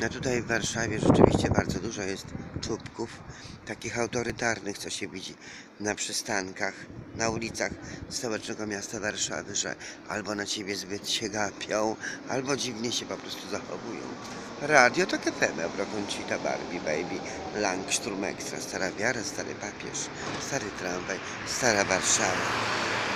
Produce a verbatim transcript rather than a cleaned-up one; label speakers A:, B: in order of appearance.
A: No tutaj w Warszawie rzeczywiście bardzo dużo jest czubków, takich autorytarnych, co się widzi na przystankach, na ulicach stołecznego miasta Warszawy, że albo na ciebie zbyt się gapią, albo dziwnie się po prostu zachowują. Radio to K F M, Eurokoncita, Barbie, Baby, Langszturm Extra, Stara Wiara, Stary Papież, Stary Tramwaj, Stara Warszawa.